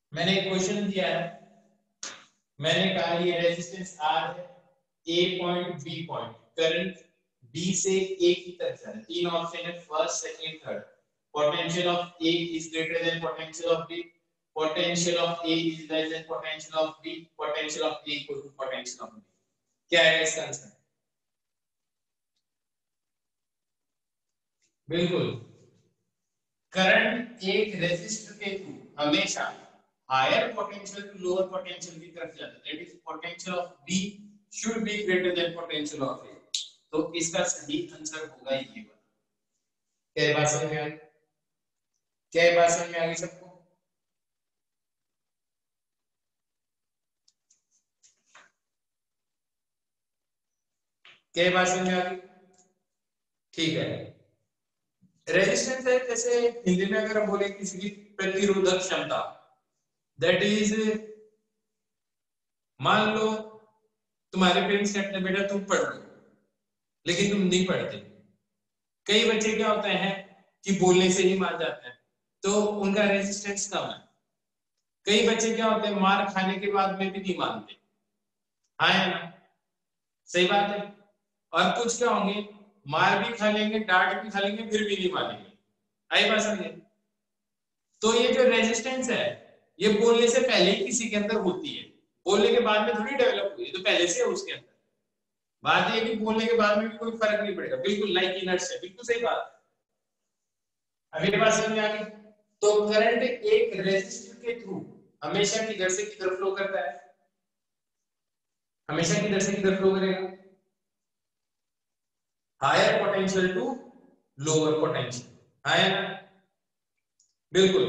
मैंने एक क्वेश्चन दिया है, मैंने कहा ये रेजिस्टेंस आर है, A point B point, current B से ए की तरफ जा रहा है। तीन ऑप्शन है, first second third. Potential of A is greater than potential of B, potential of A is less than potential of B, potential of A equal to potential of B. क्या है इसका आंसर? बिल्कुल, current एक resistor के through हमेशा higher potential to lower potential की तरफ जाता है। That is potential of B should be greater than potential of A. तो इसका सही आंसर होगा ये वाला। क्या बात समझ में आ गई? क्या बात समझ में आ गई सबको? क्या बात समझ में आ गई? ठीक है। रेजिस्टेंस है, जैसे हिंदी में अगर हम बोले किसी की प्रतिरोधक क्षमता, दैट इज, मान लो तुम्हारे पेरेंट्स कहते हैं बेटा तुम पढ़ लो, लेकिन तुम नहीं पढ़ते। कई बच्चे क्या होते हैं कि बोलने से ही मान जाते हैं, तो उनका रेजिस्टेंस कम है। कई बच्चे क्या होते हैं मार खाने के बाद में भी नहीं मानते, हाँ है ना? सही बात है। और कुछ क्या होंगे, मार भी खा लेंगे, डांट भी खा लेंगे, फिर भी नहीं मानेंगे। आई बात समझे? तो ये जो रेजिस्टेंस है, ये बोलने से पहले ही किसी के अंदर होती है, बोलने के बाद में थोड़ी डेवलप हुई है, तो पहले से है उसके अंदर। बात ये कि बोलने के बाद में भी कोई फर्क नहीं पड़ेगा, बिल्कुल लाइक इनर्ट्स है, बिल्कुल सही बात। अभी बात समझ में आ गई? तो करंट एक रेजिस्टर के थ्रू हमेशा किधर से किधर फ्लो करता है? हमेशा किधर से किधर फ्लो करेगा? Higher potential to lower potential, है ना? बिल्कुल।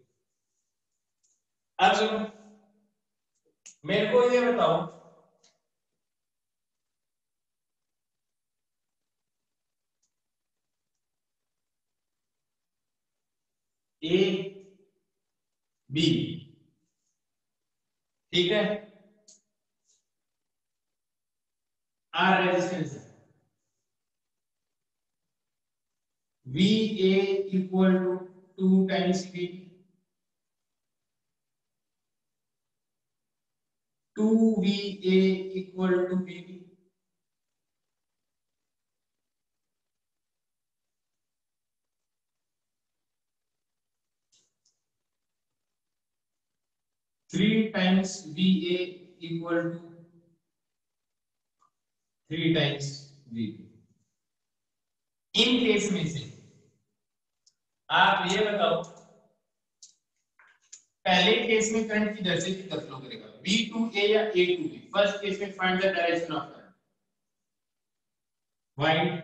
अब सुनो, मेरे को ये बताओ, ए बी, ठीक है, आर रेजिस्टेंस है, V A equal to 2 times V, 2 V A equal to V B. Three times V A equal to 3 times V B. इन केस में से आप ये बताओ, पहले केस में करंट किधर से किधर फ्लो करेगा, बी टू ए या A to B? First case में find the direction of current, find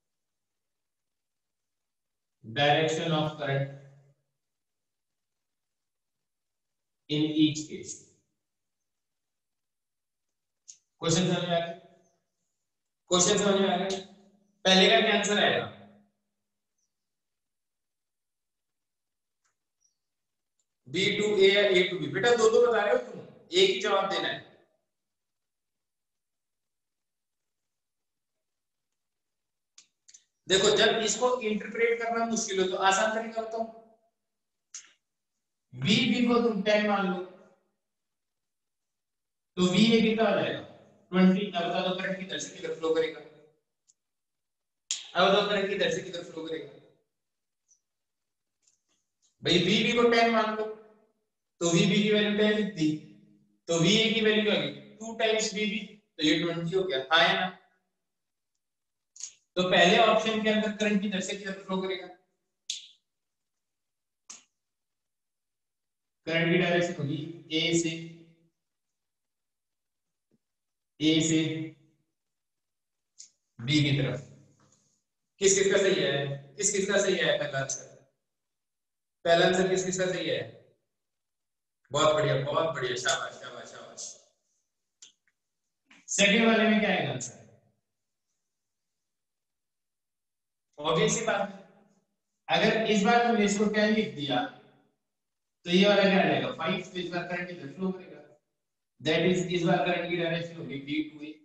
direction of current in each case. Question समझ में आ गया? क्वेश्चन समझ में आ गया? पहले का क्या आंसर आएगा? बी टू ए या ए टू बी? बेटा दो दो बता रहे हो तुम, एक ही जवाब देना है। देखो, जब इसको इंटरप्रेट करना मुश्किल हो तो आसान तरीका बताओ, वी बी को तुम 10 मान लो, तो वी ए कितना आ जाएगा? 20। अब बता दो करंट किधर से किधर फ्लो करेगा? अब बताओ करंट किधर से किधर फ्लो करेगा? भाई वी बी को 10 मान लो, तो वी बी की वैल्यू 10 लिख दी, तो वी ए की वैल्यू आ गई 2 टाइम्स वी बी, तो ये 20 हो गया, हाँ है ना? तो पहले ऑप्शन के अंदर करंट किधर से किधर फ्लो करेगा? करंट की डायरेक्शन होगी ए से बी की तरफ। किस किस का सही है? किस किस का सही है पहला आंसर? पहला आंसर किस किस का सही है? बहुत बढ़िया, बहुत बढ़िया, शाबाश शाबाश शाबाश। सेकंड वाले में क्या आएगा आंसर? ऑब्वियस सी बात है, अगर इस बार हमने इसको 10 लिख दिया तो ये वाला क्या आ जाएगा 5, तो इस बार करंट किधर फ्लो करेगा? दैट इज, इस बार करंट की डायरेक्शन होगी बी टू ए।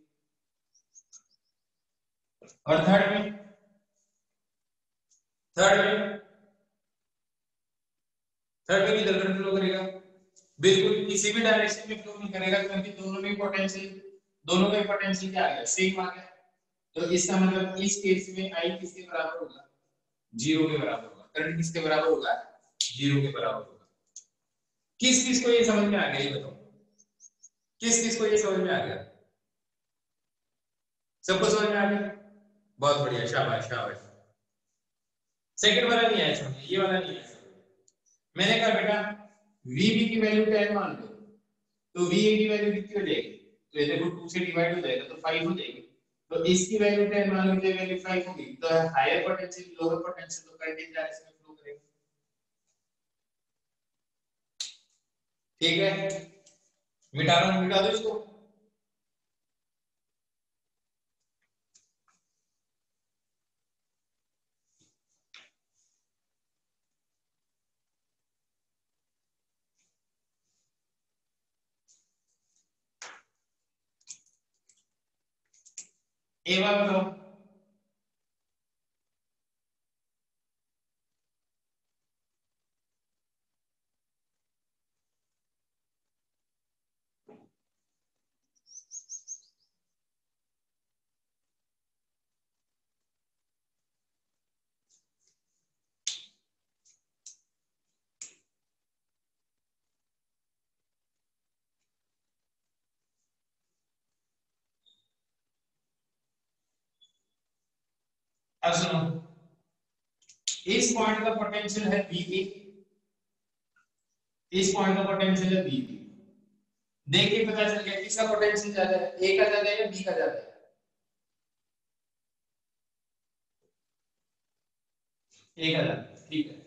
और थर्ड में, थर्ड में, थर्ड में किधर करंट फ्लो करेगा? बिल्कुल किसी भी डायरेक्शन में फ्लो नहीं करेगा, क्योंकि दोनों का पोटेंशियल क्या आ गया, सेम आ गया। तो इसका मतलब इस केस में आई किसके बराबर होगा, जीरो के बराबर होगा। करंट किसके बराबर होगा, जीरो के बराबर होगा। किस किस को ये समझ में आ गया, ये बताओ, किस किस को ये समझ में आ गया? सबको समझ में आ गया, बहुत बढ़िया, शाबाश शाबाश। सेकंड वाला नहीं आया समझ, ये वाला नहीं आया। मैंने कहा बेटा वीबी की वैल्यू 10 मान लो, तो वीए की वैल्यू कितनी हो जाएगी, तो ये देखो 2 से डिवाइड हो जाएगा तो 5 हो जाएगी। तो इसकी वैल्यू 10 मान लो, ये वैल्यू 5 होगी, तो हायर पोटेंशियल लोअर पोटेंशियल तो करंट इन डायरेक्शन में फ्लो करेगा। ठीक है, मिटा दो इसको। ए बात बताओ, अब सुनो, इस पॉइंट का पोटेंशियल है VA, इस पॉइंट का पोटेंशियल है VB। देखिए पता चल गया किसका पोटेंशियल ज्यादा है, ए का ज्यादा है या बी का ज्यादा है? ए का ज्यादा, ठीक है।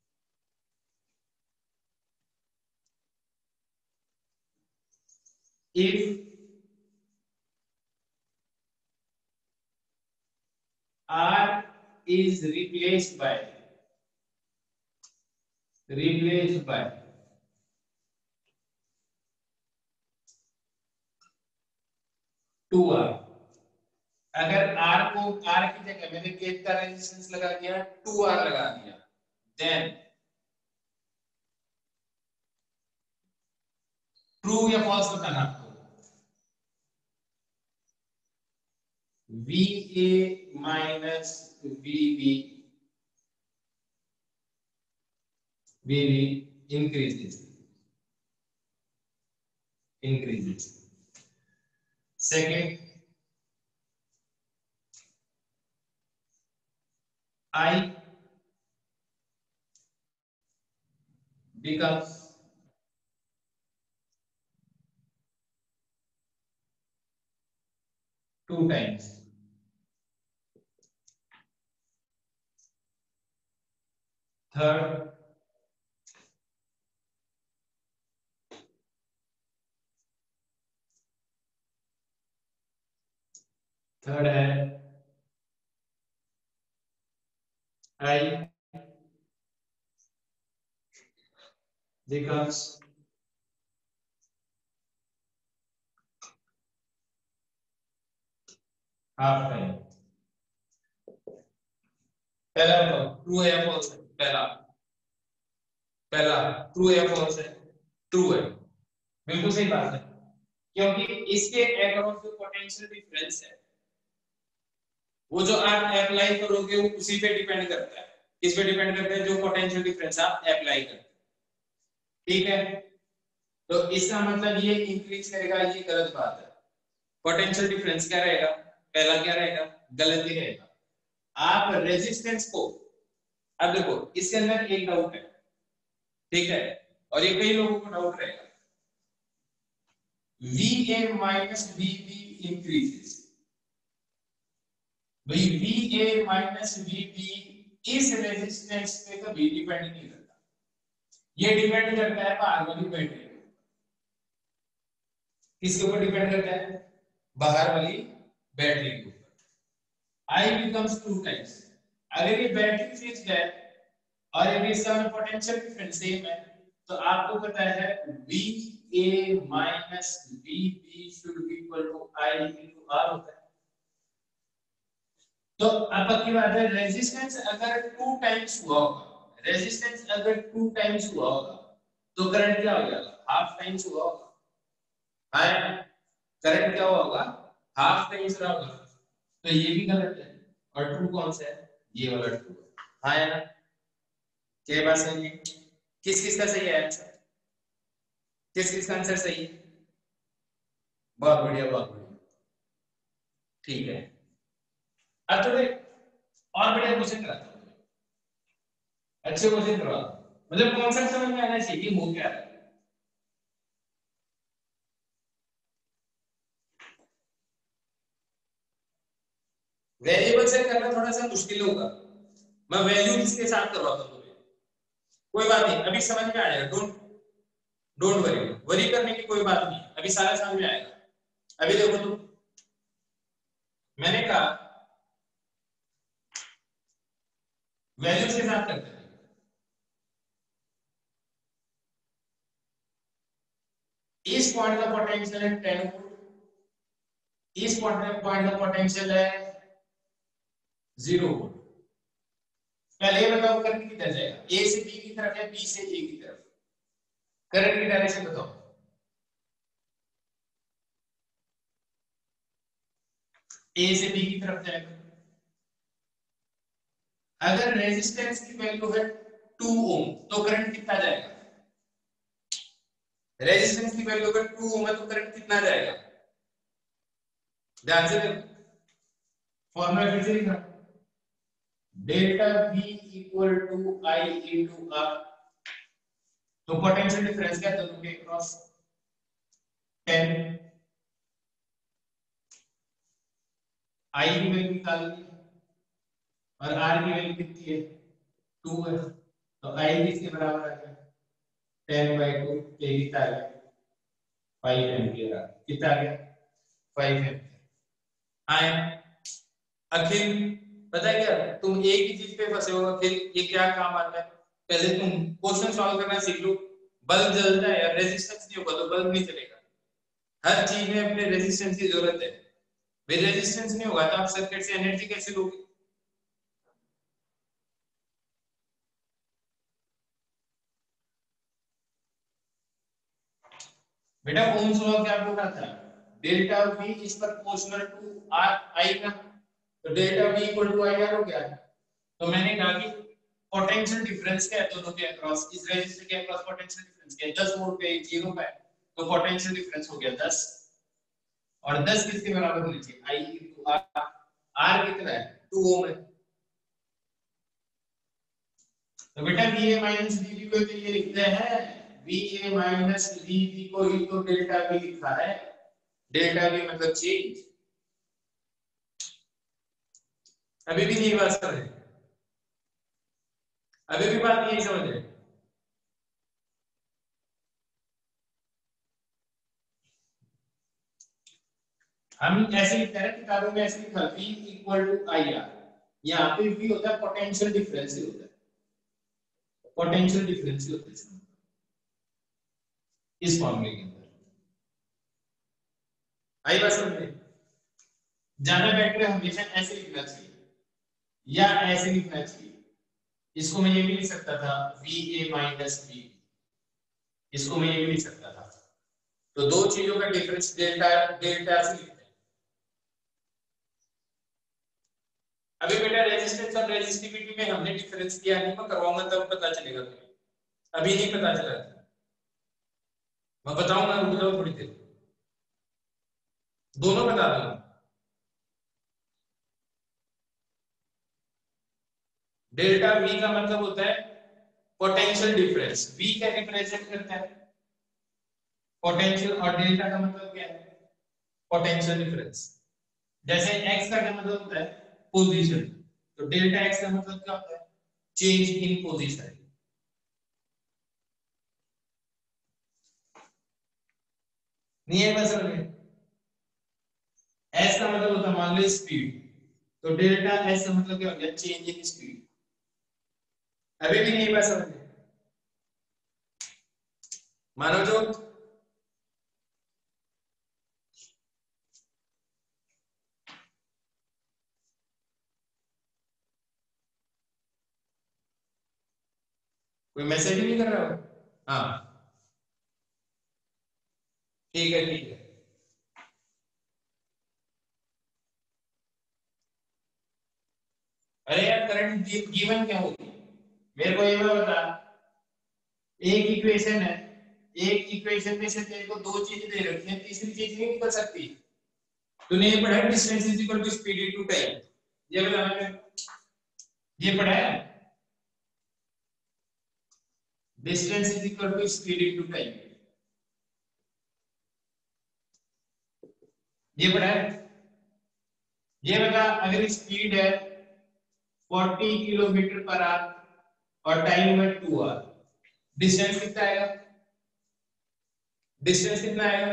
if R is replaced by 2R, अगर R को, R की जगह मैंने गेट का रेजिस्टेंस लगा दिया 2R लगा दिया, देन ट्रू या फॉल्स बताना आपको। VA minus VB increases. Second, I becomes 2 times. Third, है I becomes half time. पहला बताओ ट्रू है या फॉल्स है? पहला ट्रू है या फॉल्स है? ट्रू है, बिल्कुल सही बात है, क्योंकि इसके अक्रॉस जो पोटेंशियल डिफरेंस है, वो जो आप अप्लाई करोगे वो उसी पे डिपेंड करता है। किस पे डिपेंड करता है? जो पोटेंशियल डिफरेंस आप अप्लाई करते हैं। ठीक है, तो इसका मतलब ये इंक्रीज करेगा, ये गलत बात है। पोटेंशियल डिफरेंस क्या रहेगा? पहला क्या रहेगा? गलत ही रहेगा। आप रेजिस्टेंस को, अब देखो इसके अंदर एक डाउट है, ठीक है, और ये कई लोगों को डाउट रहेगा, VA माइनस VB इंक्रीजेस। भाई VA माइनस VB इस रेजिस्टेंस पे कभी डिपेंड नहीं करता, ये डिपेंड करता है बाहर वाली बैटरी पे। किसके ऊपर डिपेंड करता है? बाहर वाली बैटरी के ऊपर। I becomes 2 times, अगर ये बैटरी फिक्स्ड है और ये इसका पोटेंशियल डिफरेंस सेम है, तो आपको पता है VA minus VB should be equal to I into R होता है। तो अब की बात है, रेजिस्टेंस अगर 2 टाइम्स हुआ होगा, तो करंट क्या हो जाएगा, हाफ टाइम्स हुआ होगा। हाँ, करंट क्या हुआ होगा, हाफ टाइम्स रहा होगा। तो ये भी गलत है। और ट्रू कौन सा है, ये वाला ट्रू है। हाँ है ना, क्या बात सही है? किस किस का सही है आंसर, किस किस का आंसर सही है? बहुत बढ़िया, बहुत बढ़िया, ठीक है। अब थोड़े और बढ़िया क्वेश्चन कराता हूँ, अच्छे क्वेश्चन करवा, मतलब कॉन्सेप्ट समझ में आना चाहिए हो क्या है। वेरिएबल से करना थोड़ा सा मुश्किल होगा, मैं वैल्यू किसके साथ करवाता हूँ तुम्हें, कोई बात नहीं, अभी समझ में आ जाएगा। डोंट डोंट वरी, वरी करने की कोई बात नहीं, अभी सारा समझ में आएगा। अभी देखो तुम, मैंने कहा वैल्यूज के साथ करते हैं। इस पॉइंट का पोटेंशियल है 10 वोल्ट, इस पॉइंट का पोटेंशियल है 0 वोल्ट। पहले ये बताओ करंट किधर जाएगा, ए से बी की तरफ या बी से ए की तरफ, करंट की डायरेक्शन बताओ। ए से बी की तरफ जाएगा। अगर रेजिस्टेंस की वैल्यू है 2 ओम तो करंट कितना जाएगा, रेजिस्टेंस की वैल्यू अगर 2 ओम है तो करंट कितना जाएगा, ध्यान से देखो, फॉर्मूला फिर से लिखना, delta V equal to I into R. तो पोटेंशियल डिफरेंस क्या है दोनों के क्रॉस, 10, आई की वैल्यू निकालनी और आर की वैल्यू कितनी है, 2 है। तो आई किसके बराबर आ गया, 10/2, ये कितना आ गया, 5 एम्पियर आ गया, कितना आ गया, 5 एम्पियर आए। अखिल, पता है क्या, तुम एक ही चीज पे फंसे हो अखिल, ये क्या काम आता है, पहले तुम क्वेश्चन सॉल्व करना सीख लो। बल्ब जलता है, रेजिस्टेंस नहीं होगा तो बल्ब नहीं चलेगा। हर चीज में अपने रेजिस्टेंस की जरूरत है, भाई रेजिस्टेंस नहीं होगा तो आप सर्किट से एनर्जी कैसे लोगे। बेटा ओम्स लॉ क्या बोल रहा था, delta V is proportional to R I का, तो delta V equal to I R हो गया। तो मैंने कहा कि पोटेंशियल डिफरेंस क्या है दोनों के अक्रॉस, इस रेजिस्टर के अक्रॉस पोटेंशियल डिफरेंस क्या है, 10 वोल्ट पे 0 पे, तो पोटेंशियल डिफरेंस हो गया 10, और 10 किसके बराबर होनी चाहिए, आई इनटू आर। आर कितना है, 2 ओम है। तो बेटा VA माइनस VB को तो ये लिखते हैं, VA माइनस VB को ही तो डेल्टा V लिखा है, डेल्टा V मतलब चेंज। अभी भी नहीं बात समझ, अभी भी बात नहीं समझ रहे। हम ऐसे लिखते हैं किताबों में, ऐसे लिखा V equal to I R, यहाँ पे V होता है पोटेंशियल डिफरेंस ही होता है, पोटेंशियल डिफरेंस ही होता है इस फॉर्मूले के अंदर। आई बात समझ में, ज्यादा बेटर हमेशा ऐसे लिखना चाहिए या ऐसे लिखना चाहिए। इसको मैं ये भी लिख सकता था VA माइनस VB, इसको मैं ये भी लिख सकता था। तो दो चीजों का डिफरेंस डेल्टा डेल्टा से लिखते हैं। अभी बेटा रेजिस्टेंस और रेजिस्टिविटी में हमने डिफरेंस किया नहीं, मैं करवाऊंगा तब पता चलेगा तुम्हें, अभी नहीं पता चला, मैं बताऊंगा, रुक जाओ थोड़ी देर, दोनों बता दूंगा। डेल्टा V का मतलब होता है पोटेंशियल डिफरेंस, V क्या रिप्रेजेंट करता है, पोटेंशियल, और डेल्टा का मतलब क्या है, पोटेंशियल डिफरेंस। जैसे x का क्या मतलब होता है, पोजीशन, तो डेल्टा x का मतलब क्या होता है, चेंज इन पोजीशन। नहीं है बस समझ में, s का मतलब होता है मान लो स्पीड, तो डेल्टा s का मतलब क्या हो गया, चेंज इन स्पीड। अभी भी नहीं बस समझ में, मानो जो कोई मैसेज ही नहीं कर रहा हो, हाँ ठीक है ठीक है। अरे यार करंट गिवन क्या होगी, मेरे को ये बता। एक इक्वेशन है, एक इक्वेशन में से तेरे को दो चीजें दे रखी है, तीसरी चीज नहीं निकल सकती। तूने ये पढ़ा है distance is equal to speed into time, ये बता मैंने, ये पढ़ा है? Distance is equal to speed into time, ये पढ़ा है? ये बता, अगर स्पीड है 40 किलोमीटर पर आवर और टाइम है 2 आवर, डिस्टेंस कितना आएगा? डिस्टेंस कितना आएगा?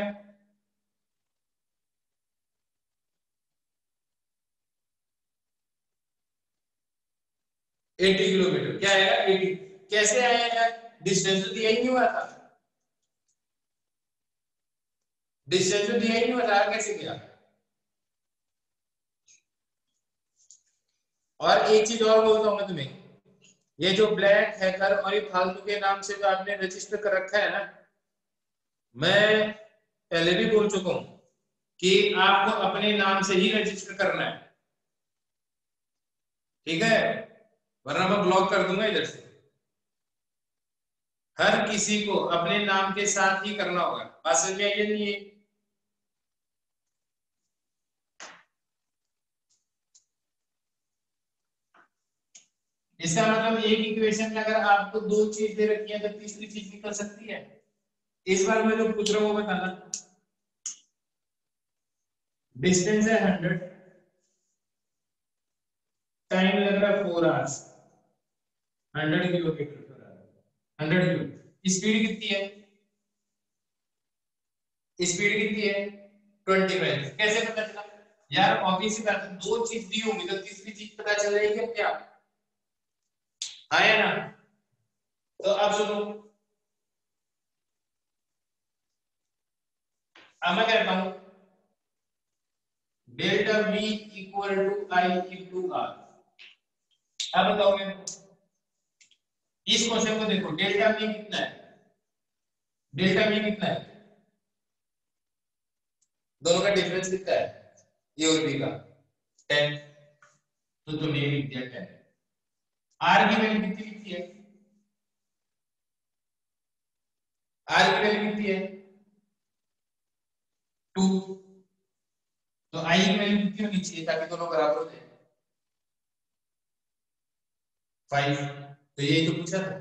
80 किलोमीटर। क्या आएगा? 80। कैसे आया यार, डिस्टेंस तो दिया ही नहीं हुआ था, डिस्टेंस तो दिया ही नहीं हुआ था, कैसे गया? और एक चीज और बोलता हूं मैं तुम्हें, ये जो ब्लैक हैकर और ये फालतू के नाम से जो आपने रजिस्टर कर रखा है ना, मैं पहले भी बोल चुका हूं कि आपको अपने नाम से ही रजिस्टर करना है, ठीक है? वरना मैं ब्लॉक कर दूंगा इधर से। हर किसी को अपने नाम के साथ ही करना होगा, बात समझ में आई है नहीं? इसका मतलब एक इक्वेशन में अगर आपको दो चीज दे रखी है तो तीसरी चीज निकल सकती है। इस बार मैं जो पूछ रहा हूँ वो बताना। डिस्टेंस है 100, टाइम लग रहा है 4 hours, 100 kilometre per hour, 100 kilometre. Speed कितनी है? स्पीड कितनी है? 25। कैसे पता चला? यार ऑब्वियस सी बात है, दो चीज दी होंगी तो तीसरी चीज पता चल जाएगी क्या? हाँ या ना? तो अब सुनो, अब मैं कहता हूं delta v equal to I into R. अब बताओ मेरे को, इस क्वेश्चन को देखो, डेल्टा v कितना है? डेल्टा v कितना है? दोनों का डिफरेंस कितना है? ए और बी का 10, तो तुमने ये लिख दिया 10। आर की वैल्यू कितनी लिखी है? आर की वैल्यू कितनी है? 2। तो आई की वैल्यू कितनी होनी चाहिए ताकि दोनों बराबर हो जाए? 5। तो यही तो पूछा था।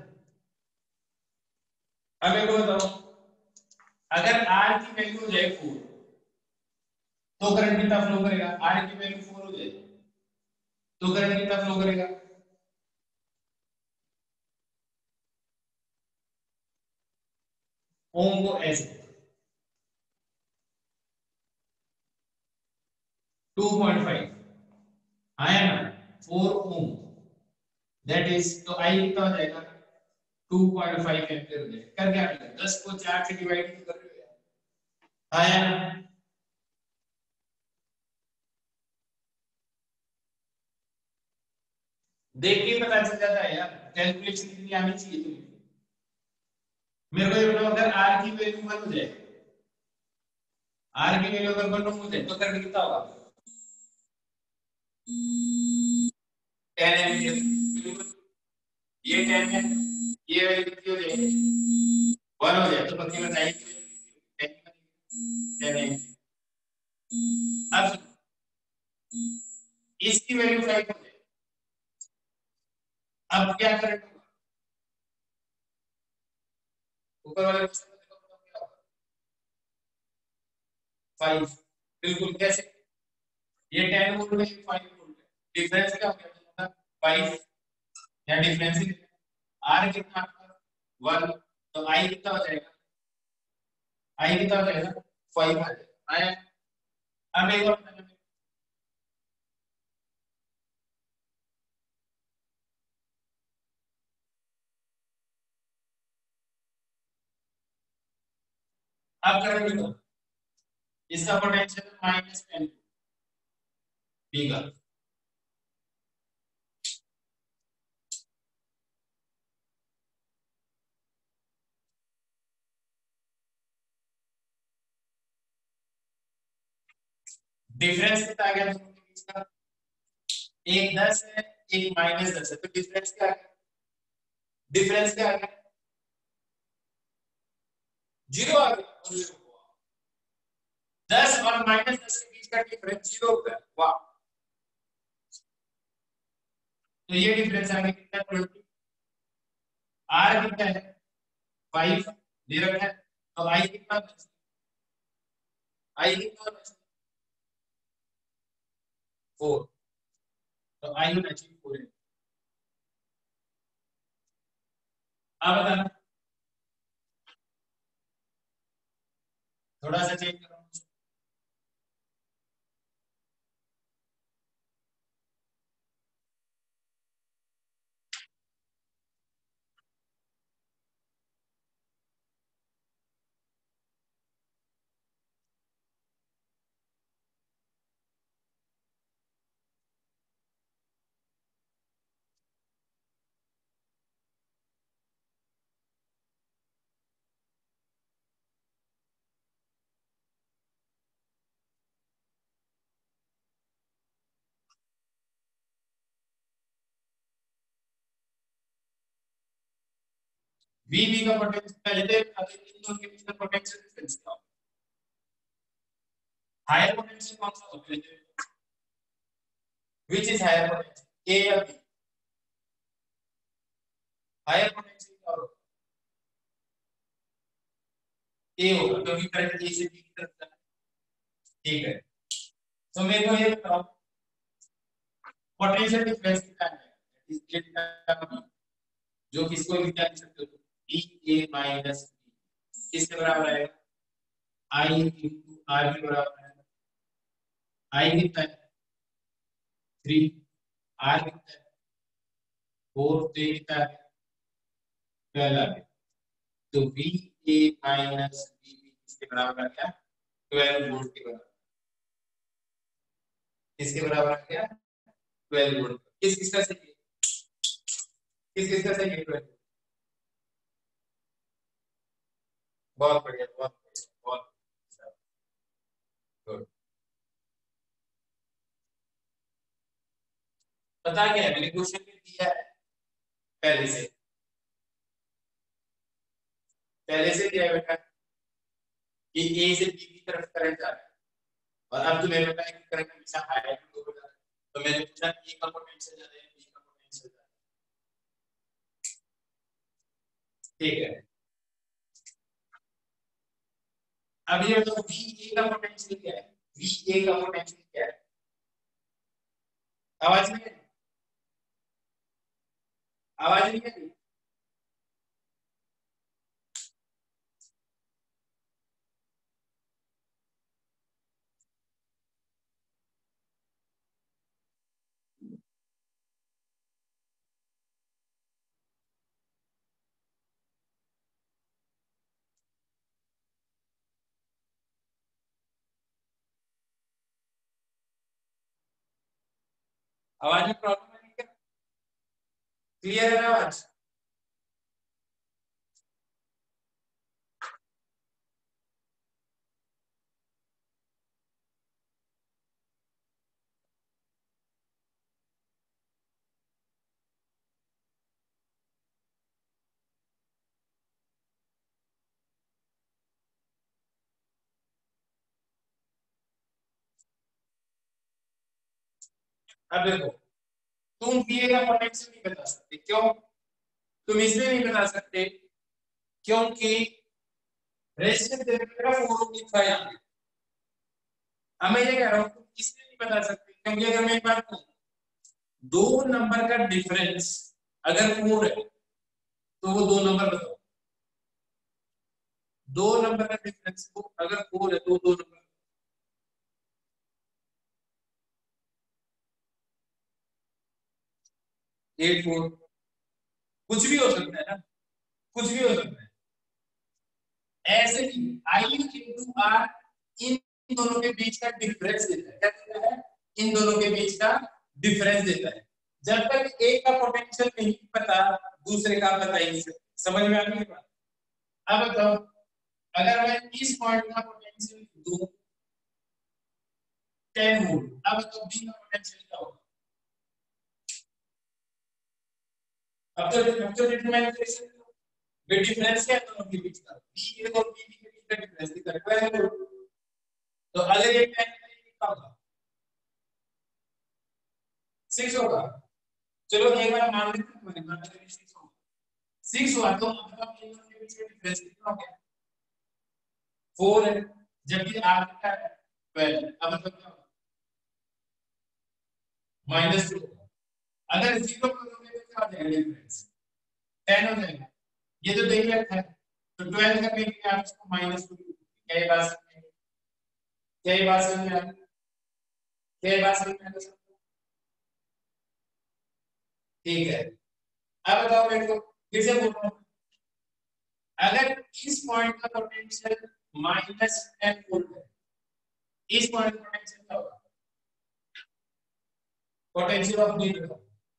अब मेरे को बताओ, अगर आर की वैल्यू हो जाए 4 तो करंट कितना फ्लो करेगा? आर की वैल्यू 4 हो जाए तो करंट कितना फ्लो करेगा? ओम को ऐसे 2.5 आया ना, 4 ओम, दैट इज, तो आई कितना हो जाएगा? 2.5 एम्पियर हो जाएगा। कर क्या मिलेगा? 10 को 4 से डिवाइड कर रहे हो, आया ना? देख के पता चल जाता है यार, कैलकुलेशन कितनी आनी चाहिए तुम्हें। मेरे को ये बताओ, अगर आर की वैल्यू 1 हो जाए, आर की वैल्यू अगर 1 हो जाए तो करंट कितना होगा? 10 एम्पियर। ये 10 है, ये वैल्यू कितनी हो जाएगी? 1 हो जाए तो पक्की बताइए कि वैल्यू 10 है। अब इसकी वैल्यू 5 हो जाए, अब क्या करंट होगा? ऊपर वाले क्वेश्चन में देखो तो क्या होगा? 5। बिल्कुल, कैसे? ये 10 वोल्ट है, ये 5 वोल्ट है, डिफरेंस क्या हो गया? 5, या डिफरेंस ही आर कितना आपका? 1, तो आई कितना हो जाएगा? आई कितना हो जाएगा? 5 आ जाएगा। आया? अब एक और बताना, अब करंट बताओ, इसका पोटेंशियल -10 बी का। डिफरेंस कितना आ गया दोनों के बीच का? एक 10 है, एक -10 है, तो डिफरेंस क्या आ गया? डिफरेंस क्या आ गया? 0 आ गया। 10 और -10 के बीच का डिफरेंस 0 होगा। वाह, तो ये डिफरेंस आ गया कितना? 20। आर कितना है? 5 दे रखा है, तो आई कितना? आई कितना? 4। तो आई होना चाहिए 4। आप बताना, थोड़ा सा चेक करो। वीबी का पोटेंशियल पहले तो अभी इन दोनों के बीच का पोटेंशियल डिफरेंस क्या होगा? हायर पोटेंशियल कौन सा होता है? Which is higher potential, A या बी? हायर पोटेंशियल क्या होगा? ए होगा, क्योंकि करंट ए से बी की तरफ जा रहा है। ठीक है, तो मेरे को ये बताओ पोटेंशियल डिफरेंस कितना है? इस डेल्टा जो किसको भी क्या लिख सकते हो, बी ए माइनस बी, किसके बराबर आएगा? आई इंटू आर के बराबर है। आई कितना है? 3। आर कितना है? 4। तो ये कितना है? 12 आ गया। तो वी ए माइनस बी किसके बराबर आ गया? 12 वोल्ट के बराबर। किसके बराबर आ गया? 12 वोल्ट। किस किसका सही है? किस किसका सही है? 12। बहुत बढ़िया, बहुत बढ़िया, बहुत गुड। पता क्या है, मैंने क्वेश्चन में दिया है पहले से। पहले से क्या है बेटा कि ए से बी की तरफ करंट जा रहा है, और अब तुम्हें पता है कि करंट हमेशा हायर टू लो जा रहा है। तो मैंने पूछा ए का पोटेंशियल ज्यादा है, बी का पोटेंशियल ज्यादा है। ठीक है, अब ये बताओ वी ए का पोटेंशियल क्या है? वी ए का पोटेंशियल क्या है? आवाज नहीं है? आवाज नहीं है? आवाज में प्रॉब्लम है क्या? क्लियर है ना आवाज? अब देखो, तुम वीए का पोटेंशियल नहीं बता सकते, क्यों? तुम इसलिए नहीं बता सकते क्योंकि रेजिस्टेंस का 4 लिखा है यहाँ पे। अब मैं ये कह रहा हूँ तुम इसलिए नहीं बता सकते क्योंकि अगर मैं एक बात कहूँ, दो नंबर का डिफरेंस अगर 4 है तो वो दो नंबर बताओ। दो नंबर का डिफरेंस को अगर 4 है तो दो नंबर। 8 4, कुछ भी हो सकता है ना, कुछ भी हो सकता है। ऐसे ही आई इंटू आर इन दोनों के बीच का डिफरेंस देता है। क्या देता है? इन दोनों के बीच का डिफरेंस देता है। जब तक एक का पोटेंशियल नहीं पता, दूसरे का बता ही नहीं सकते। समझ में आ गई बात? अब बताओ, अगर मैं इस पॉइंट का पोटेंशियल दूं 10 वोल्ट। अब तो बी का पोटेंशियल क्या होगा? अब तो डिटरमाइन कर सकते हो बे डिफरेंस क्या है दोनों के बीच का, बी और बी के बीच का डिफरेंस कितना है? 12 वोल्ट। तो अगर ये 10 कितना होगा? 6 होगा। चलो एक बार मान लेते हैं, मैंने मान लिया 6 होगा। 6 हुआ तो मतलब इन दोनों के बीच का डिफरेंस कितना हो गया? 4 है, जबकि आर कितना है? 12। अब मतलब क्या होगा? -2 होगा। अगर 0 करोगे तो क्या हो जाएगा डिफरेंस? 10 हो जाएगा। ये तो देखिए अच्छा है, तो 12 का भी आप इसको -2, क्या ये बात समझ में? क्या ये बात समझ में आ रही? क्या ये बात समझ में आ रही? ठीक है। अब बताओ मेरे को, फिर से बोल रहा हूँ, अगर इस पॉइंट का पोटेंशियल -10 वोल्ट है, इस पॉइंट का पोटेंशियल क्या होगा? पोटेंशियल ऑफ नीड बताओ।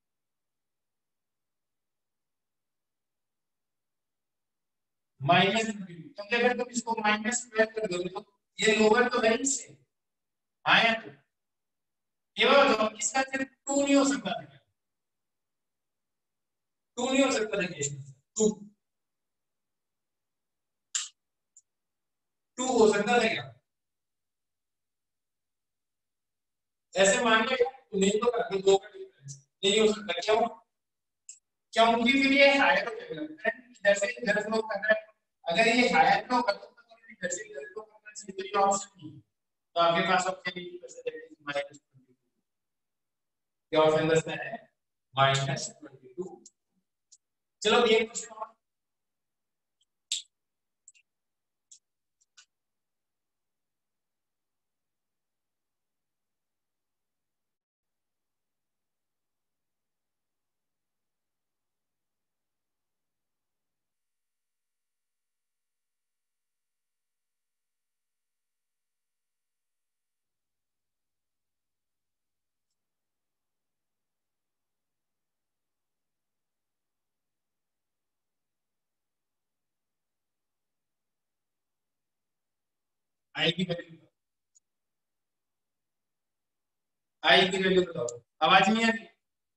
-22। तो अगर तुम इसको -12 कर दोगे तो ये लोअर तो है इससे, हाँ या तो ये बताओ इसका सिर्फ 2 नहीं हो सकता था? 2 नहीं हो सकता था केस में? 2 2 हो सकता था क्या? ऐसे मान लो नहीं तो कर दो का डिफरेंस नहीं हो सकता। क्यों? क्योंकि फिर ये हायर हो जाएगा करंट, इधर से इधर फ्लो कर रहा है। अगर ये हायर फ्लो करता तो इधर से इधर फ्लो करना चाहिए, तो ये ऑप्शन नहीं है। तो आपके पास ऑप्शन नहीं है, क्या ऑप्शन बचता है? -22। चलो ये क्वेश्चन और आई की वैल्यू, आई की वैल्यू बताओ। आवाज नहीं आ रही?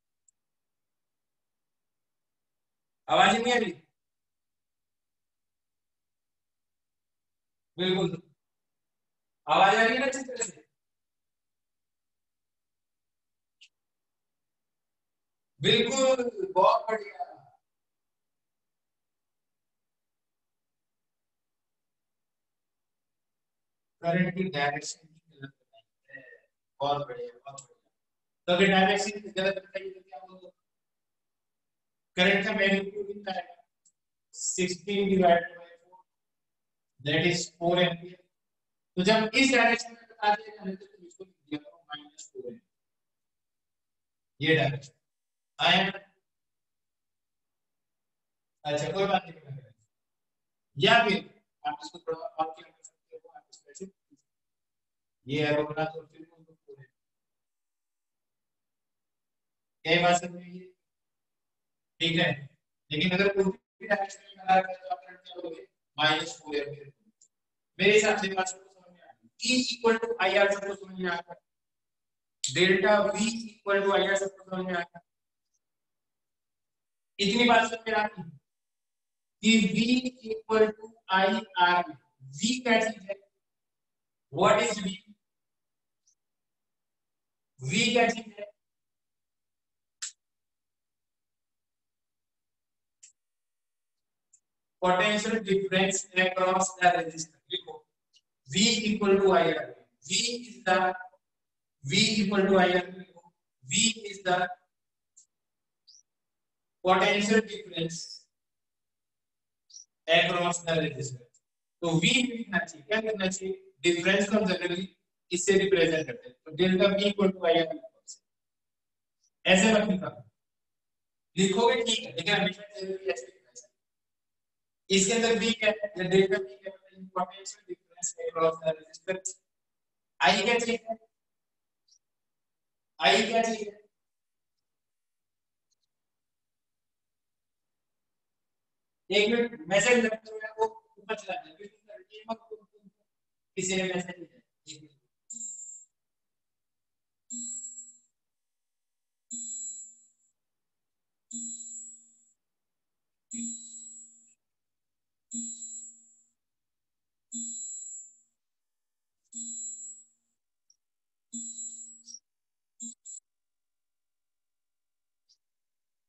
आवाज नहीं आ रही? बिल्कुल आवाज आ रही है ना अच्छी तरह से? बिल्कुल, बहुत बढ़िया। करंट की डायरेक्शन की गलत बताई है, बहुत बढ़िया बहुत बढ़िया। तो अगर डायरेक्शन की गलत बताइए तो क्या होगा? करंट का मैग्नीट्यूड कितना है? 16 divided by 4, that is 4 ampere. तो जब इस डायरेक्शन में बता दिया जाए तो तुम इसको लिख दिया करो -4 एम्पीयर, ये डायरेक्शन आया ना? अच्छा कोई बात नहीं, या फिर आप इसको थोड़ा और क्या कर सकते हो, आप इसको ऐसे ये एरो बना दो, फिर उसको पूरे क्या बात समझ में आई है? ठीक है, लेकिन अगर कोई भी डायरेक्शन में बना रहा है तो आप करंट क्या लोगे? -4 एम्पीयर। मेरे हिसाब से बात सबको समझ में आ गई। E equal to I R सबको समझ में आ गया, delta V equal to I R सबको समझ में आ गया। इतनी बात समझ में आ गई कि V equal to I R. V क्या चीज है? What is V? V क्या चीज है? Potential difference across the resistor. लिखो V equal to I R. V is the V equal to I R. V is the potential difference across the resistor। तो V लिखना चाहिए, क्या करना चाहिए? डिफरेंस को जनरली इससे रिप्रेजेंट करते हैं, तो delta V equal to I R. ऐसे मत लिखना, लिखोगे ठीक है लेकिन हमेशा जनरली ऐसे लिखना है। इसके अंदर V क्या है? या डेल्टा V क्या है? Potential difference across the resistor। I क्या चीज है? I क्या चीज है? एक मिनट मैसेज लगता है वो ऊपर चला जाए, किसी ने मैसेज किया।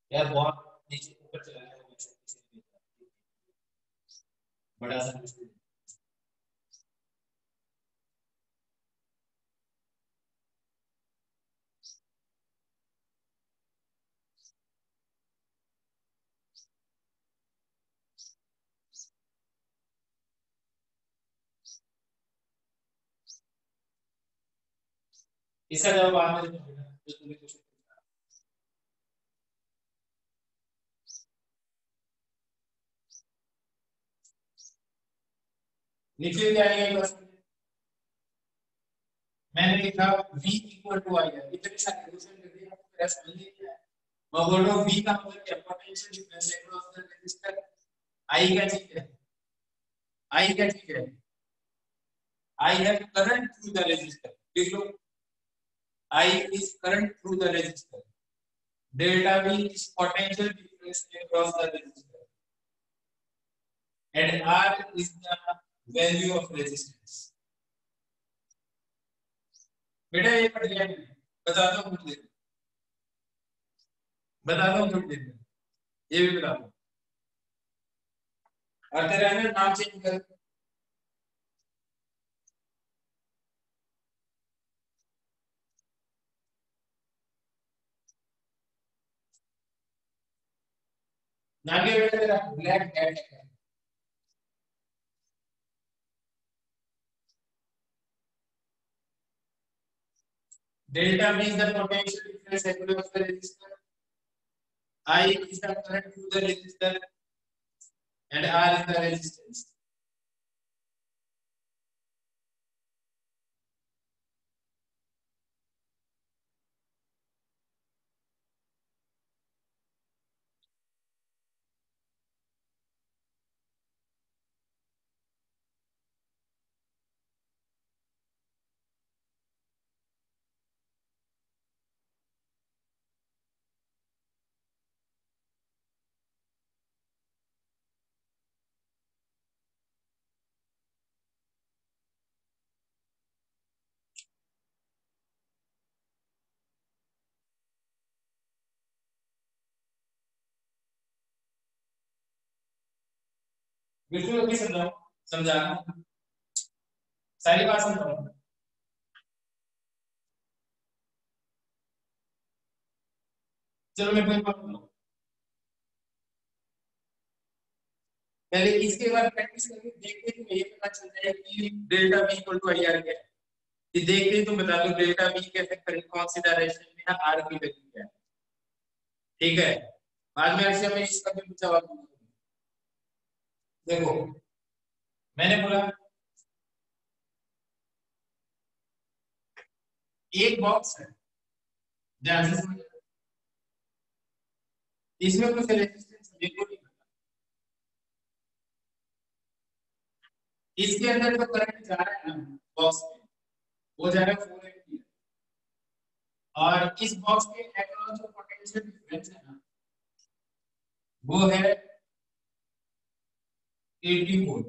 यार बहुत नीचे ऊपर चला गया बड़ा सा इसका जवाब आप मुझे दो बेटा, जो तुमने क्वेश्चन पूछा। लिखिए क्या है ये क्वेश्चन। मैंने लिखा v इक्वल टू आई है, इतने सारे क्वेश्चन कर दिए आपको मेरा समझ नहीं आया। मैं बोल रहा हूँ v का मतलब क्या, potential difference across the resistor. I क्या चीज है, I क्या चीज है, I है करंट थ्रू द रेजिस्टर। लिख लो, I is current through the resistor. Delta V is potential difference across the resistor. And R is the value of resistance. बेटा ये पढ़ लिया मैंने, बता दो थोड़ी देर, बता दो थोड़ी देर में, ये भी बता दो। और तेरा है नाम चेंज कर, नागे बेटा तेरा ब्लैक हैट है। Delta V is the potential difference across the resistor. I is the current through the resistor. And R is the resistance. बिल्कुल अभी समझाओ, समझाना सारी बात समझाओ। चलो मैं कोई बात बताऊं, पहले इसके बाद प्रैक्टिस करके देखते तो ये पता चल जाए कि delta v equal to I R क्या है। ये देखते ही तुम बता दो डेल्टा v कैसे करें, कौन सी डायरेक्शन में है, आर की वैल्यू क्या है। ठीक है, बाद में ऐसे मैं इसका भी जवाब दूंगा। देखो मैंने बोला एक बॉक्स है, ध्यान से समझो, इसमें कुछ रेजिस्टेंस बिल्कुल नहीं पता, इसके अंदर जो करंट जा रहा है ना बॉक्स में, वो जा रहा है 4 एम्पीयर। और इस बॉक्स के अक्रॉस जो पोटेंशियल डिफरेंस है ना, वो है 80 वोल्ट।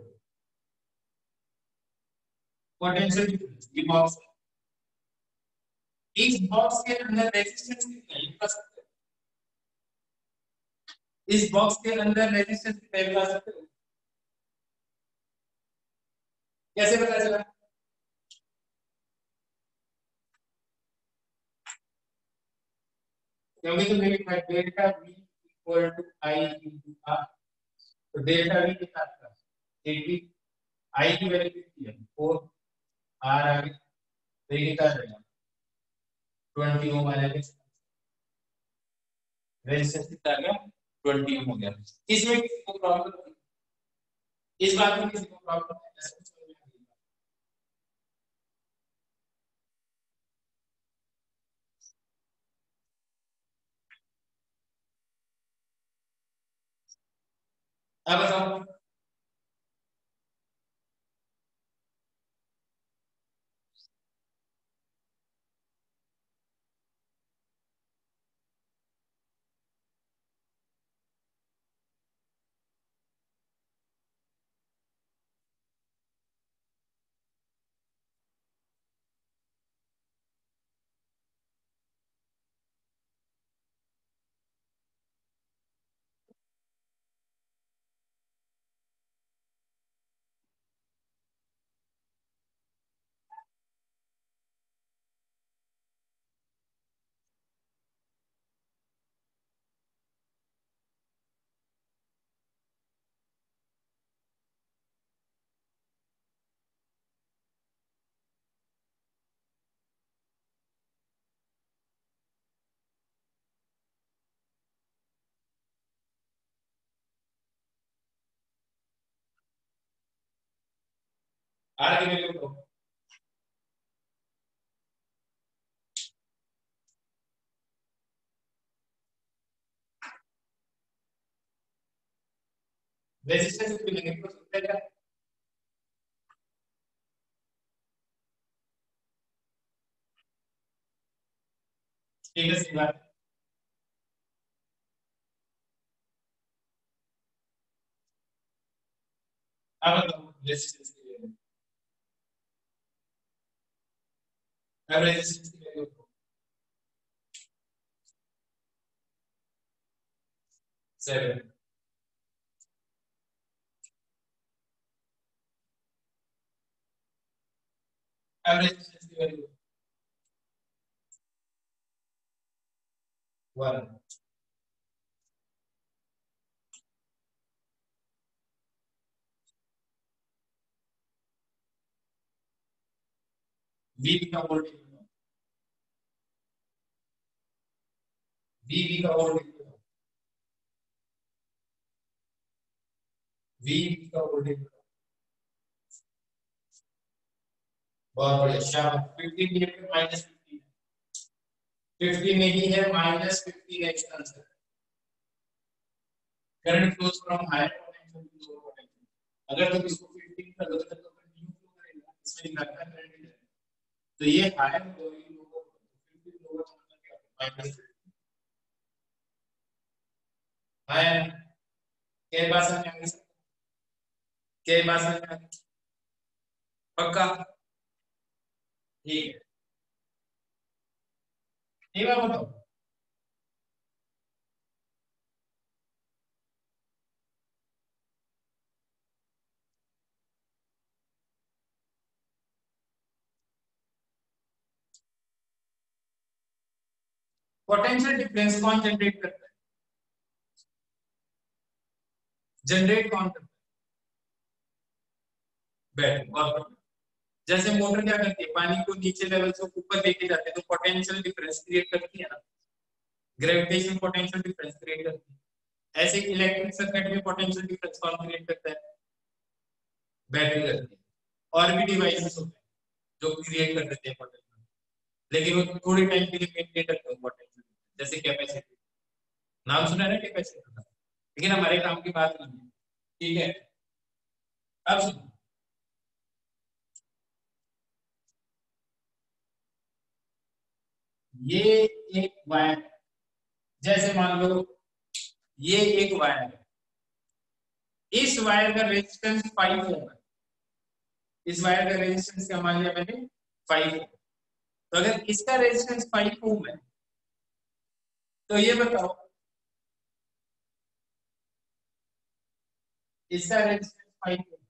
पोटेंशियल डिफरेंस ये बॉक्स है, इस बॉक्स के अंदर रेजिस्टेंस कितना है ये बता सकते हो, इस बॉक्स के अंदर रेजिस्टेंस कितना है बता सकते हो, कैसे पता चला। क्योंकि तो मेरी delta v equal to I into R. तो डेल्टा v के साथ का 80, आई की वैल्यू कितनी है 4, आर आ गया, तो ये कितना रहेगा 20 ओम आ जाएगा। रेजिस्टेंस कितना आ गया 20 ओम हो गया। इसमें किसी को प्रॉब्लम, इस बात में किसी को प्रॉब्लम है ऐसा कुछ नहीं है। अब बताओ, आर की वैल्यू को रेजिस्टेंस भी नेगेटिव हो सकता है क्या? ठीक है, सही बात है। अब बताओ रेजिस्टेंस की वैल्यू, अब रेजिस्टेंस की वैल्यू 7, अब रेजिस्टेंस की वैल्यू 1, वी का वोल्टेज, वी का वोल्टेज, वी का वोल्टेज। बहुत बढ़िया, शाबाश। 15 नहीं है, -15, 15 नहीं है, -15 है इसका answer. Current flows from higher potential to lower potential. अगर तुम इसको 15 कर दो तो कंटिन्यू फ्लो करेगा, इसमें लिखा है करंट है। तो ये हायर हो ये लोअर, 15 लोअर का मतलब क्या है? -15। हायर के पास में आगे, के पास में आगे, पक्का? ठीक है, एक बार बताओ। पोटेंशियल डिफरेंस कौन जनरेट करता है? जनरेट कौन करता है? बैटरी। बहुत बढ़िया। जैसे मोटर क्या करती है, पानी को नीचे लेवल से ऊपर लेके जाते हैं तो पोटेंशियल डिफरेंस क्रिएट करती है ना, ग्रेविटेशन पोटेंशियल डिफरेंस क्रिएट करती है। ऐसे इलेक्ट्रिक सर्किट में पोटेंशियल डिफरेंस कौन क्रिएट करता है? बैटरी करती है। और भी डिवाइसेस होते हैं जो क्रिएट कर देते हैं पोटेंशियल, लेकिन वो थोड़ी टाइम के लिए मेंटेन करते हैं पोटेंशियल, जैसे कैपेसिटी। नाम सुना है ना कैपेसिटी का, लेकिन हमारे काम की बात नहीं है। ठीक है, अब सुनो, ये एक वायर, जैसे मान लो ये एक वायर है, इस वायर का रेजिस्टेंस 5 ओम है। इस वायर का रेजिस्टेंस क्या मान लिया मैंने? 5 ओम। तो अगर इसका रेजिस्टेंस 5 ओम है तो ये बताओ इसका रेजिस्टेंस 5 ओम,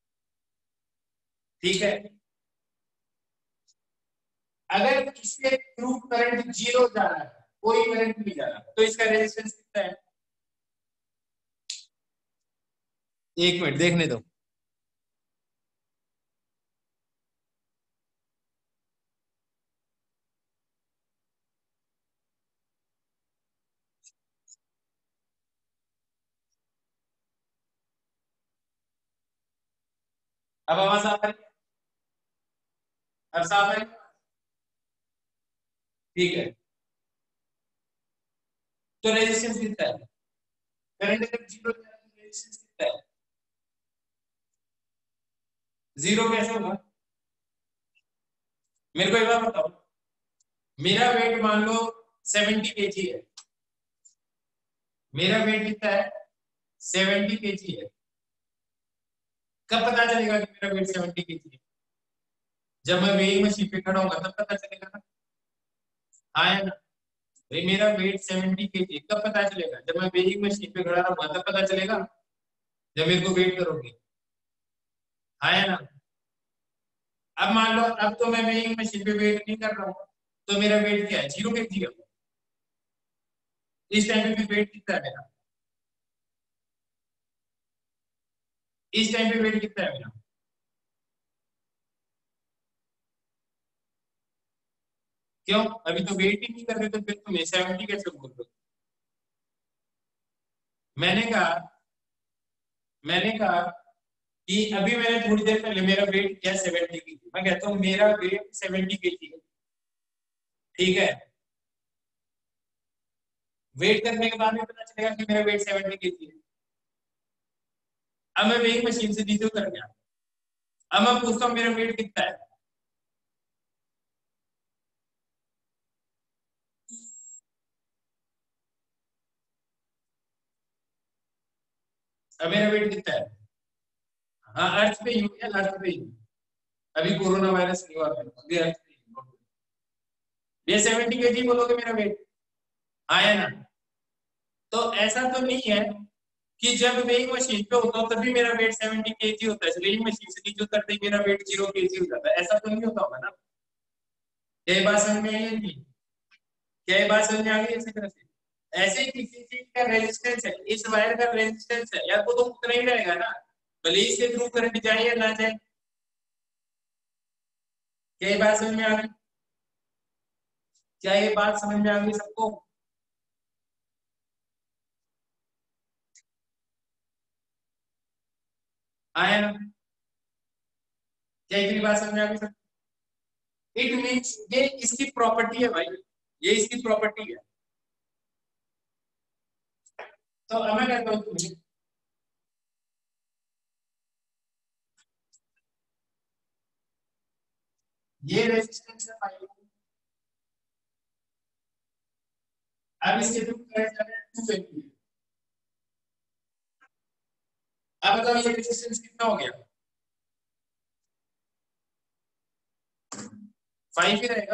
ठीक है? अगर इसके थ्रू करंट जीरो जा रहा है, कोई करंट नहीं जा रहा, तो इसका रेजिस्टेंस कितना है? एक मिनट देखने दो। अब आवाज आ रही है? अब साफ है? ठीक है, तो रेजिस्टेंस कितना है? करंट अगर जीरो जा रहा है तो रेजिस्टेंस कितना है? जीरो कैसे होगा? मेरे को एक बार बताओ, मेरा वेट मान लो 70 kg है। मेरा वेट कितना है? 70 kg है। कब पता चलेगा कि मेरा वेट 70 kg है? जब मैं वेइंग मशीन पे खड़ा होगा तब पता चलेगा ना। हाँ या ना? भाई मेरा वेट 70 kg, कब पता चलेगा? जब मैं वेइंग मशीन पे खड़ा रहूंगा तब पता चलेगा, जब मेरे को वेट करोगे। हाँ या ना? अब मान लो अब तो मैं वेइंग मशीन पे वेट नहीं कर रहा हूँ, तो मेरा वेट क्या है? 0 kg है। इस टाइम पे भी वेट कितना है मेरा? इस टाइम पे वेट कितना है मेरा? क्यों? अभी तो वेट ही नहीं कर रहे, तो फिर तुम्हें 70 कैसे बोल रहे हो? मैंने कहा मैंने कहा कि अभी मैंने थोड़ी देर पहले मेरा वेट क्या 70 की, मैं कहता हूँ मेरा वेट 70 kg है, ठीक है। वेट करने के बाद में पता चलेगा कि मेरा वेट 70 kg है। अब मैं वेट मशीन से नीचे उतर गया, अब मैं पूछता हूँ मेरा वेट कितना है। अब मेरा वेट कितना है? हाँ अर्थ पे ही हूँ यार, अर्थ पे ही हूँ। अभी कोरोना वायरस नहीं हुआ, अभी अर्थ पे ही हूँ। ये 70 kg बोलोगे मेरा वेट, हाँ है ना। तो ऐसा तो नहीं है कि जब वेइंग मशीन पे होता हूँ तभी मेरा वेट 70 kg होता है, वेइंग मशीन से नीचे उतरते ही मेरा वेट 0 kg हो जाता है, ऐसा तो नहीं होता होगा ना। ये बात समझ में आई है नहीं? क्या ये बात समझ में आ गई इसी तरह से? ऐसे ही किसी चीज का रेजिस्टेंस है, इस वायर का रेजिस्टेंस है यार, वो तो उतना ही रहेगा ना, भले ही इसके थ्रू करंट जाए या ना जाए। क्या ये बात समझ में आ गई? क्या ये बात समझ में आ गई सबको? आया ना? क्या इतनी बात समझ में आ गई सब? इट मीन्स ये इसकी प्रॉपर्टी है भाई, ये इसकी प्रॉपर्टी है। तो अब मैं कहता हूँ तुम्हें, ये रेजिस्टेंस है भाई, अब इसके थ्रू करंट जा रहा है 2 एम्पीयर। अब बताओ ये रेजिस्टेंस कितना हो गया? 5 ही रहेगा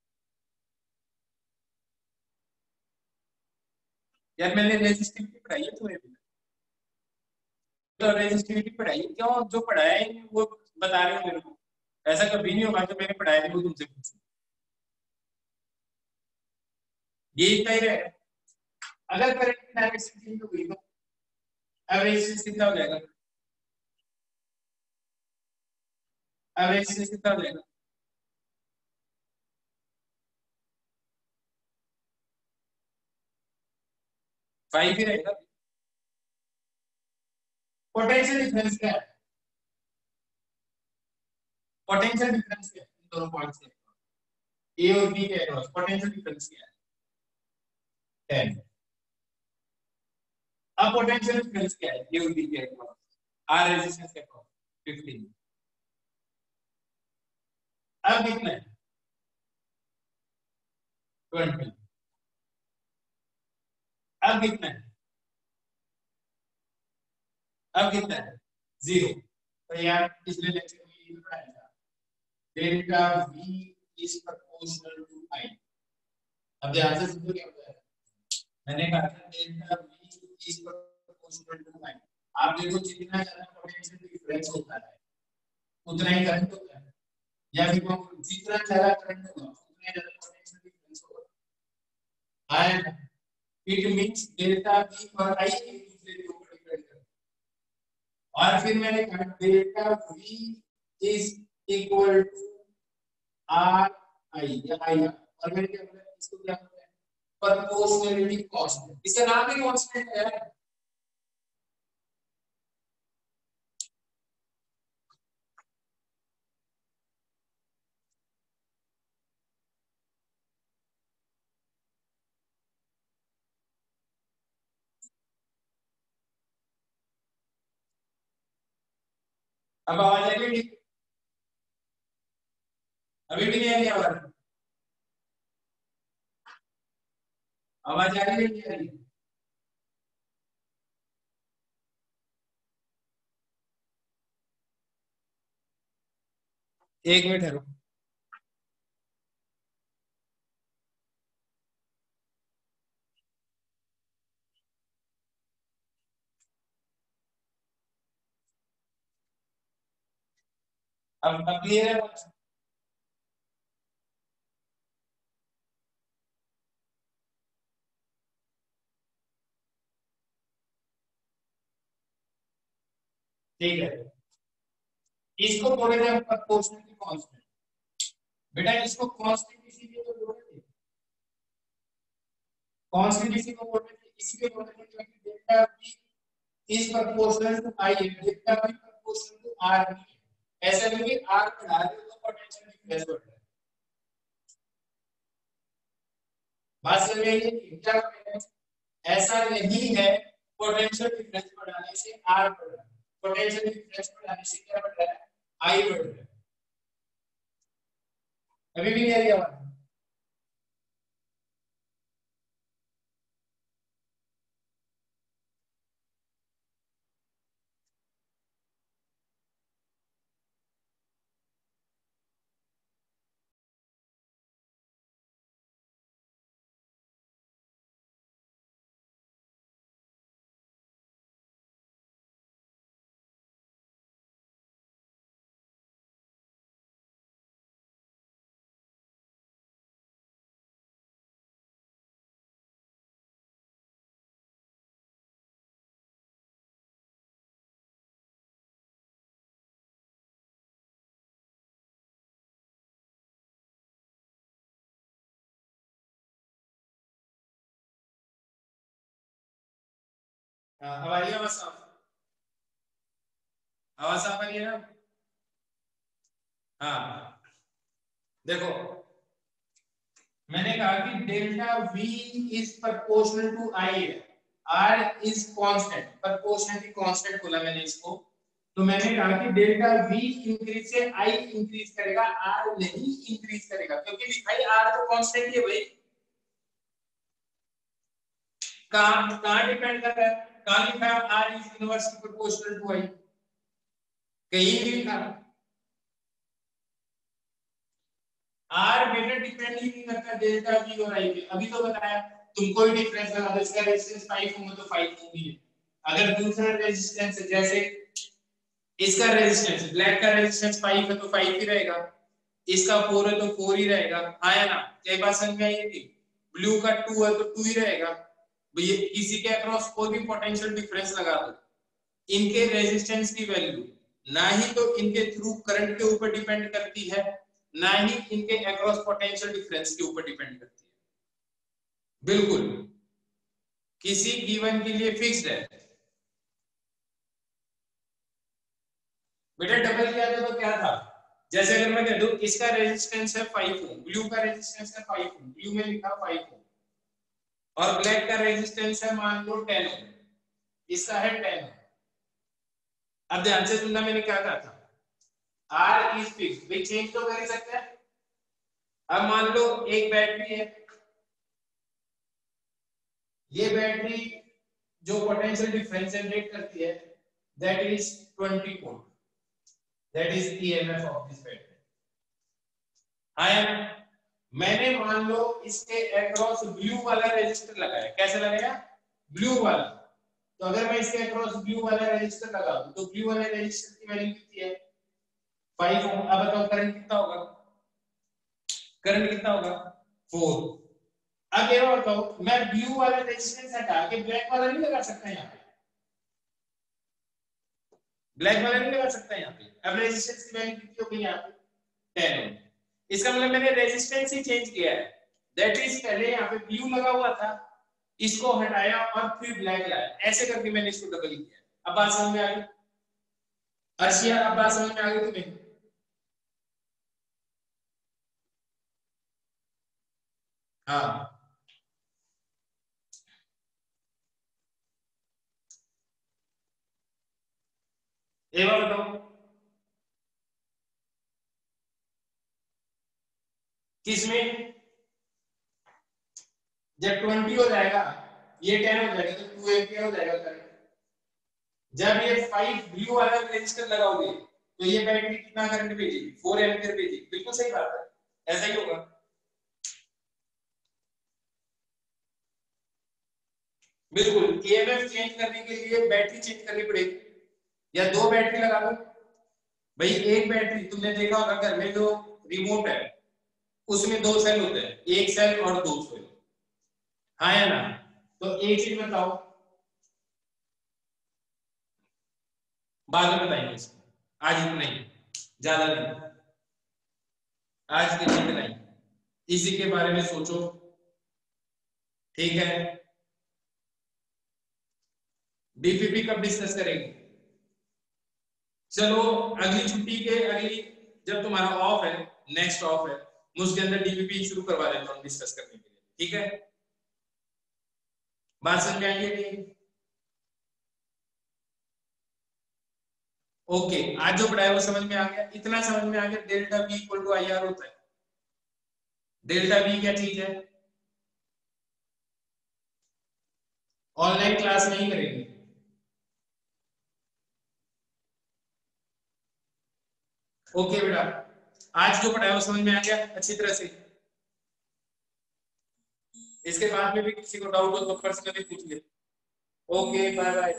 यार, मैंने रेजिस्टिविटी पढ़ाई है तुम्हें भी, तो रेजिस्टिविटी पढ़ाई है, क्यों जो पढ़ाया है वो बता रहे हो मेरे को? ऐसा कभी नहीं होगा जो मैंने पढ़ाया है वो तुमसे पूछूं, ये इतना ही रहेगा। अगर करंट की डायरेक्शन चेंज हो गई तो अब रेजिस्टेंस कितना हो जाएगा? अब रेजिस्टेंस कितना हो जाएगा? 5 ही रहेगा। पोटेंशियल डिफरेंस क्या है? पोटेंशियल डिफरेंस क्या है इन दोनों पॉइंट्स के, ए और बी के अक्रॉस पोटेंशियल डिफरेंस क्या है? 10। अब पोटेंशियल डिफरेंस क्या है ए और बी के अक्रॉस, आर रेजिस्टेंस के अक्रॉस? 15। अब कितना है? 20। अब कितना है? अब कितना है? 0। तो यार पिछले लेक्चर में ये पढ़ाया था, delta v is proportional to I। अब ध्यान से सुनो क्या होता है, मैंने कहा था delta v is proportional to I। आप देखो जितना ज्यादा पोटेंशियल डिफरेंस होता है उतना ही करंट होता है, या फिर जितना ज्यादा करंट होगा उतना ज्यादा पोटेंशियल डिफरेंस होगा, आया? इट मींस डेल्टा v और I एक दूसरे के ऊपर डिपेंड करते हैं। और फिर मैंने कहा delta v is equal to R I या आई आर, और मैंने क्या बोला इसको क्या बोलते हैं? प्रोपोर्शनलिटी कांस्टेंट, इसका नाम ही कांस्टेंट है। अब आवाज आ रही है? अभी भी नहीं आ रही आवाज? आवाज आ रही है नहीं आ रही? 1 मिनट है, रुको। अब क्लियर है? ठीक है, इसको बोले थे प्रोपोर्शनलिटी कांस्टेंट। बेटा इसको कांस्टेंट इसीलिए तो बोल रहे थे, कांस्टेंट इसी को बोल रहे थे, इसलिए बोल रहे थे क्योंकि delta v is proportional to I, delta v proportional to R नहीं है। ऐसा नहीं कि आर बढ़ा रहे हो तो पोटेंशियल डिफरेंस बढ़ रहा है। बात समझ में आई? क्या ऐसा नहीं है पोटेंशियल डिफरेंस बढ़ाने से आर बढ़ रहा है, पोटेंशियल डिफरेंस बढ़ाने से क्या बढ़ रहा है? आई बढ़ रहा है। अभी भी नहीं आ रही आवाज? हमारी आवाज साफ, आवाज साफ आ रही है ना? हाँ देखो, मैंने कहा कि delta V is proportional to I है, R is constant, proportionally constant बोला मैंने इसको। तो मैंने कहा कि डेल्टा V इंक्रीज से I इंक्रीज करेगा, R नहीं इंक्रीज करेगा, क्योंकि भाई R तो कांस्टेंट ही है भाई। कहां डिपेंड कर रहा है? कहां लिखा है R is inversely proportional to I? कहीं भी लिखा? आर बेटा डिपेंड ही नहीं करता डेल्टा V और I पे। अभी तो बताया तुमको ही डिफरेंस लगा दो, इसका रेजिस्टेंस 5 ओम है तो 5 ओम ही है। अगर दूसरा रेजिस्टेंस है, जैसे इसका रेजिस्टेंस, ब्लैक का रेजिस्टेंस 5 है तो 5 ही रहेगा, इसका 4 है तो 4 ही रहेगा। आया ना? कई बार समझ में आई थी? ब्लू का 2 है तो 2 ही रहेगा। ये किसी के अक्रॉस कोई भी पोटेंशियल डिफरेंस लगा दो, इनके रेजिस्टेंस की वैल्यू ना ही तो इनके थ्रू करंट के ऊपर डिपेंड करती है, ना ही इनके अक्रॉस पोटेंशियल डिफरेंस के ऊपर डिपेंड करती है। बिल्कुल किसी गिवन के लिए फिक्स्ड है। बेटा डबल किया था तो क्या था? जैसे अगर मैं कह दूं इसका रेजिस्टेंस है 5 ओम, ब्लू का रेजिस्टेंस है 5 ओम, ब्लू में लिखा 5 ओम, और ब्लैक का रेजिस्टेंस है मान लो 10 ओम, इसका है 10 ओम। अब ध्यान से सुनना, मैंने क्या कहा था? आर इज फिक्स्ड, भाई चेंज तो कर ही सकते हैं। अब मान लो एक बैटरी है, ये बैटरी जो पोटेंशियल डिफरेंस जनरेट करती है that is 20 volt, that is EMF of this battery. हाँ, मैंने मान लो इसके अक्रॉस ब्लू वाला रेजिस्टर लगाया। कैसे लगाया? ब्लू वाला। तो अगर मैं इसके अक्रॉस ब्लू वाला रेजिस्टर लगा दूं तो ब्लू वाले रेजिस्टर की वैल्यू कितनी है? 5 ओम। अब बताओ करंट कितना होगा? करंट कितना होगा? 4। अब ये बताओ, मैं ब्लू वाला रेजिस्टेंस हटा के ब्लैक वाला नहीं लगा सकता यहाँ पे? ब्लैक वाला नहीं लगा सकता यहाँ पे। अब रेजिस्टेंस की वैल्यू कितनी हो गई यहाँ पे? 10 ओम। इसका मतलब मैंने रेजिस्टेंस ही चेंज किया है। दैट इज पहले यहाँ पे ब्लू लगा हुआ था, इसको हटाया और फिर ब्लैक लाया, ऐसे करके मैंने इसको डबल किया। अब बात समझ में आ गई अर्शिया? अब बात समझ में आ गई तुम्हें? हाँ, एक बार बताओ, किसमें? जब 20 हो जाएगा, ये 10 हो जाएगा तो 2 एम्पियर हो जाएगा करंट। जब ये 5 ब्लू वाला रेजिस्टर लगाओगे तो ये बैटरी कितना करंट भेजेगी? 4 एम्पियर भेजेगी। बिल्कुल सही बात है, ऐसा ही होगा। बिल्कुल, ईएमएफ चेंज करने के लिए बैटरी चेंज करनी पड़ेगी, या दो बैटरी लगा दो। भाई एक बैटरी, तुमने देखा होगा घर में जो रिमोट है उसमें दो सेल होते हैं, एक सेल और दो सेल। हाँ या ना? तो एक चीज बताओ, बाद में बताएंगे इसको, आज इतना ही, ज्यादा नहीं, आज के लिए इतना ही। इसी के बारे में सोचो, ठीक है? बीपीपी कब डिस्कस करेंगे? चलो अगली छुट्टी के अगली जब तुम्हारा ऑफ है, नेक्स्ट ऑफ है, मैं उसके अंदर डीपीपी शुरू करवा देता हूँ डिस्कस करने के लिए, ठीक है? बात समझ में आई है? ओके, आज जो पढ़ाया वो समझ में आ गया? इतना समझ में आ गया delta V equal to I R होता है। डेल्टा बी क्या चीज है? ऑनलाइन क्लास नहीं करेंगे। ओके बेटा, आज जो पढ़ाया वो समझ में आ गया अच्छी तरह से? इसके बाद में भी किसी को डाउट हो तो पर्सनली पूछ ले। Okay, bye bye.